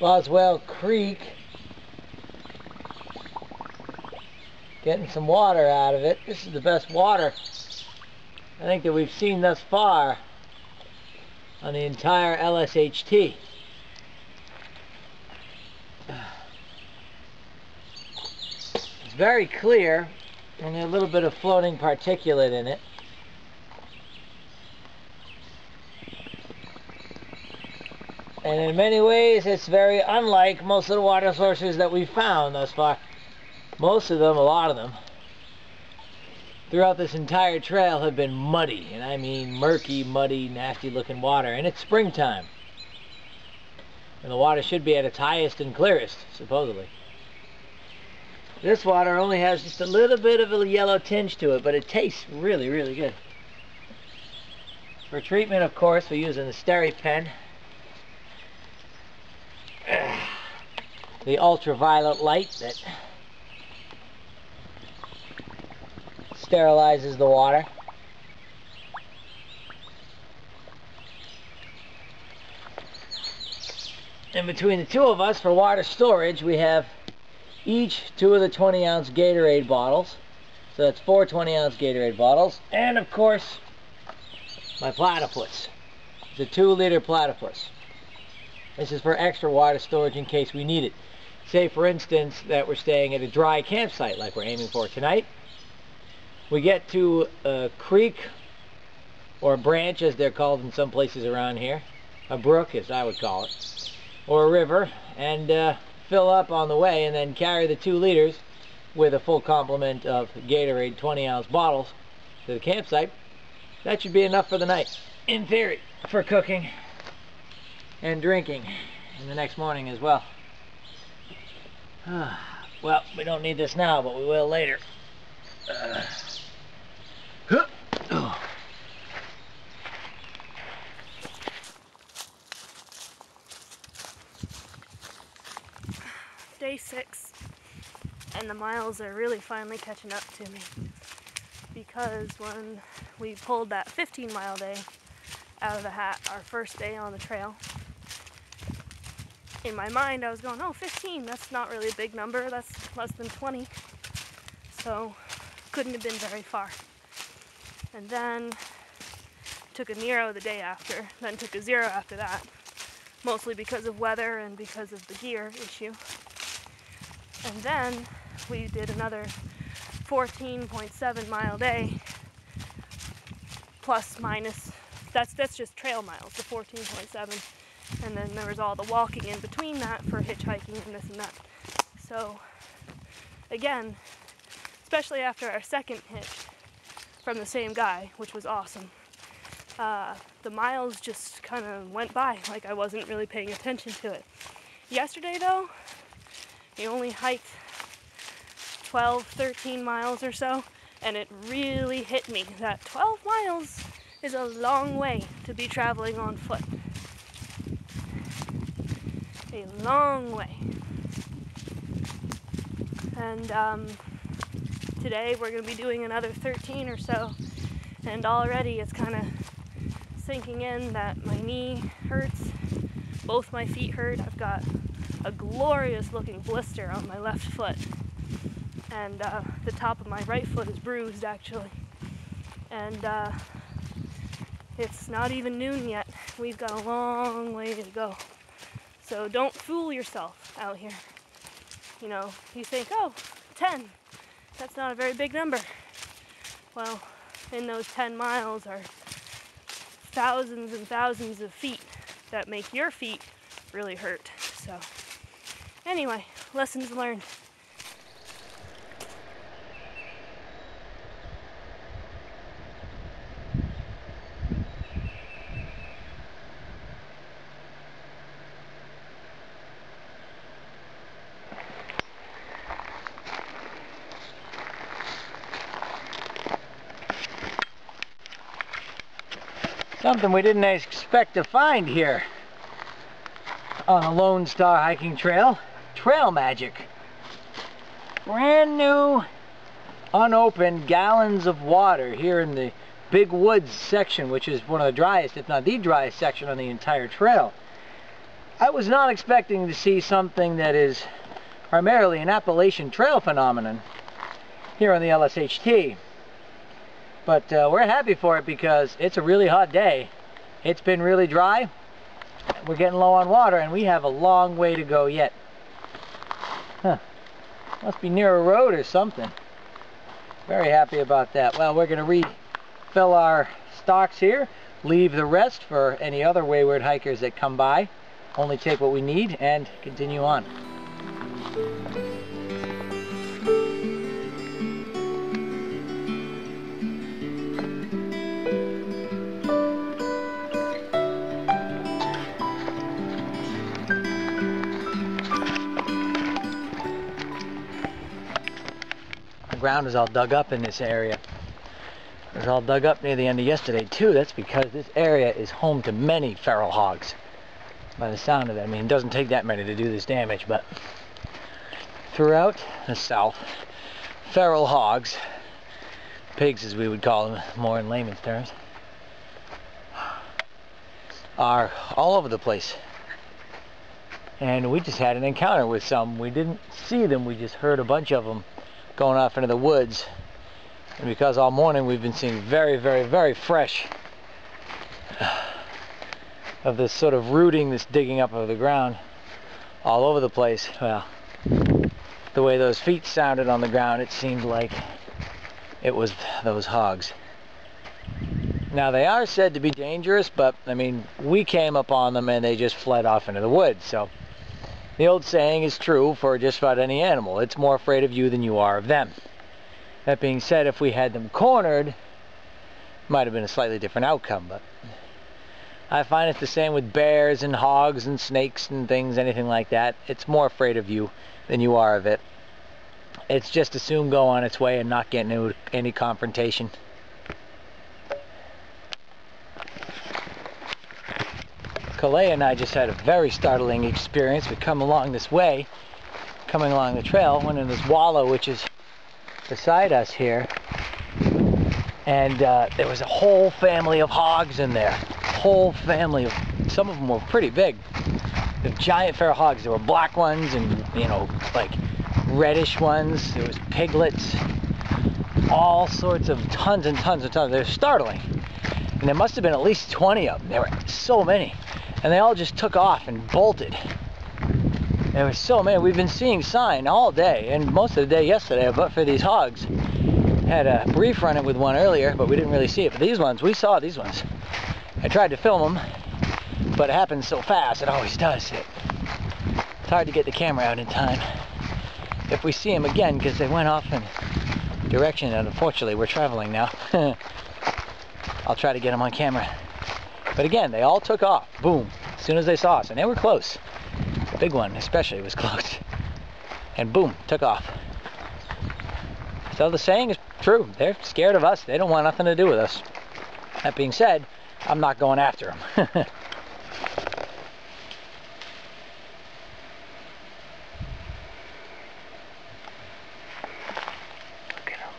Boswell Creek, getting some water out of it. This is the best water I think that we've seen thus far on the entire LSHT. It's very clear, only a little bit of floating particulate in it. And in many ways, it's very unlike most of the water sources that we've found thus far. Most of them, a lot of them, throughout this entire trail have been muddy. And I mean murky, muddy, nasty looking water. And it's springtime. And the water should be at its highest and clearest, supposedly. This water only has just a little bit of a yellow tinge to it, but it tastes really, really good. For treatment, of course, we're using the SteriPen. The ultraviolet light that sterilizes the water. And between the two of us, for water storage, we have each 2 of the 20-ounce Gatorade bottles. So that's 4 20-ounce Gatorade bottles. And of course, my platypus. The 2-liter platypus. This is for extra water storage in case we need it. Say, for instance, that we're staying at a dry campsite like we're aiming for tonight. We get to a creek, or a branch as they're called in some places around here. A brook, as I would call it. Or a river, and fill up on the way, and then carry the 2 liters with a full complement of Gatorade 20-ounce bottles to the campsite. That should be enough for the night, in theory, for cooking and drinking in the next morning as well. Well, we don't need this now, but we will later. Day 6, and the miles are really finally catching up to me, because when we pulled that 15-mile day out of the hat, our first day on the trail, in my mind I was going, oh, 15, that's not really a big number, that's less than 20, so couldn't have been very far. And then took a 0 the day after, then took a 0 after that, mostly because of weather and because of the gear issue. And then we did another 14.7 mile day, plus minus, that's just trail miles, the 14.7. And then there was all the walking in between that for hitchhiking and this and that. So again, especially after our second hitch from the same guy, which was awesome, the miles just kind of went by like I wasn't really paying attention to it. Yesterday though, we only hiked 12, 13 miles or so, and it really hit me that 12 miles is a long way to be traveling on foot. A long way. And today we're going to be doing another 13 or so, and already it's kind of sinking in that my knee hurts, both my feet hurt. I've got a glorious looking blister on my left foot, and the top of my right foot is bruised actually, and it's not even noon yet. We've got a long way to go. So don't fool yourself out here. You know, you think, oh, 10, that's not a very big number. Well, in those 10 miles are thousands and thousands of feet that make your feet really hurt. So anyway, lessons learned. Something we didn't expect to find here on the Lone Star hiking trail. Trail magic. Brand new, unopened gallons of water here in the Big Woods section, which is one of the driest, if not the driest section on the entire trail. I was not expecting to see something that is primarily an Appalachian Trail phenomenon here on the LSHT. But we're happy for it because it's a really hot day. It's been really dry. We're getting low on water and we have a long way to go yet. Huh. Must be near a road or something. Very happy about that. Well, we're going to refill our stocks here, leave the rest for any other wayward hikers that come by, only take what we need, and continue on. The ground is all dug up in this area. It was all dug up near the end of yesterday too. That's because this area is home to many feral hogs. By the sound of it, I mean, it doesn't take that many to do this damage, but throughout the south, feral hogs, pigs as we would call them more in layman's terms, are all over the place. And we just had an encounter with some. We didn't see them, we just heard a bunch of them going off into the woods. And because all morning we've been seeing very, very, very fresh of this sort of rooting, this digging up of the ground all over the place. Well, the way those feet sounded on the ground, it seemed like it was those hogs. Now they are said to be dangerous, but I mean, we came upon them and they just fled off into the woods. So the old saying is true for just about any animal. It's more afraid of you than you are of them. That being said, if we had them cornered, it might have been a slightly different outcome, but I find it's the same with bears and hogs and snakes and things, anything like that. It's more afraid of you than you are of it. It's just as soon go on its way and not get into any confrontation. Kalea and I just had a very startling experience. We come along this way, coming along the trail, went in this wallow which is beside us here, and there was a whole family of hogs in there. Whole family of, some of them were pretty big. The giant feral hogs. There were black ones and, you know, like reddish ones. There was piglets, all sorts of tons and tons and tons. They were startling. And there must have been at least 20 of them. There were so many. And they all just took off and bolted. There were so many. We've been seeing sign all day and most of the day yesterday, but for these hogs. Had a brief run-in with one earlier, but we didn't really see it. But these ones, we saw these ones. I tried to film them, but it happens so fast. It always does. It's hard to get the camera out in time. If we see them again, because they went off in a direction, and unfortunately we're traveling now. I'll try to get them on camera. But again, they all took off. Boom. As soon as they saw us, and they were close. The big one especially was close. And boom, took off. So the saying is true. They're scared of us. They don't want nothing to do with us. That being said, I'm not going after them. Look at them.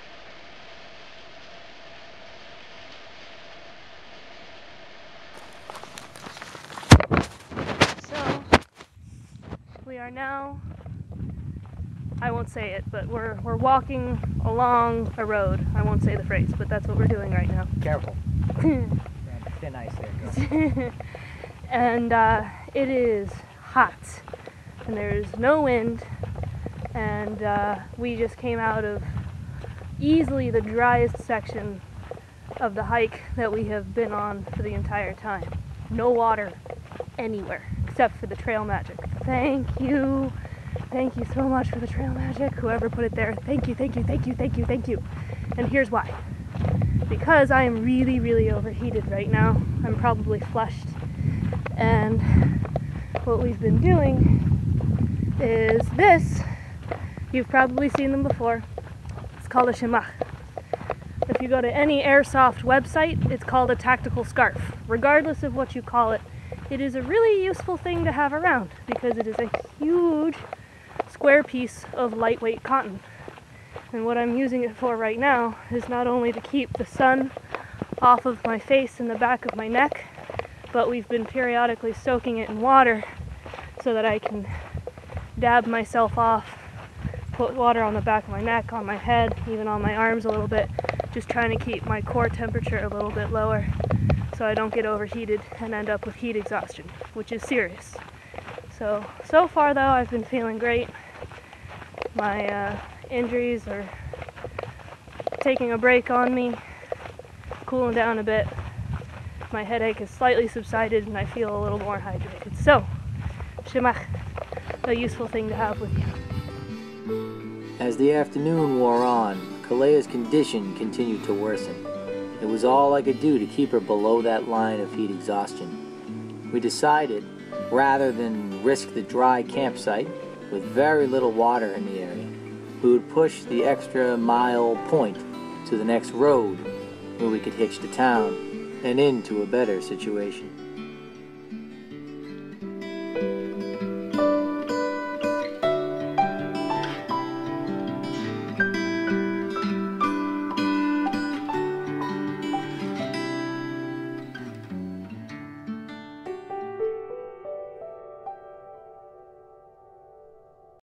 So, we are now, I won't say it, but we're walking along a road. I won't say the phrase, but that's what we're doing right now. Careful. Thin ice there. And it is hot. And there's no wind. And we just came out of easily the driest section of the hike that we have been on for the entire time. No water anywhere except for the trail magic. Thank you. Thank you so much for the trail magic. Whoever put it there, thank you, thank you, thank you, thank you, thank you. And here's why. Because I am really, really overheated right now. I'm probably flushed. And what we've been doing is this. You've probably seen them before. It's called a shemach. If you go to any airsoft website, it's called a tactical scarf. Regardless of what you call it, it is a really useful thing to have around because it is a huge square piece of lightweight cotton. And what I'm using it for right now is not only to keep the sun off of my face and the back of my neck, but we've been periodically soaking it in water so that I can dab myself off, put water on the back of my neck, on my head, even on my arms a little bit, just trying to keep my core temperature a little bit lower so I don't get overheated and end up with heat exhaustion, which is serious. So far though, I've been feeling great. My injuries are taking a break on me, cooling down a bit. My headache has slightly subsided and I feel a little more hydrated. So, shemach, a useful thing to have with you. As the afternoon wore on, Kalea's condition continued to worsen. It was all I could do to keep her below that line of heat exhaustion. We decided, rather than risk the dry campsite with very little water in the area, we would push the extra mile point to the next road where we could hitch to town and into a better situation.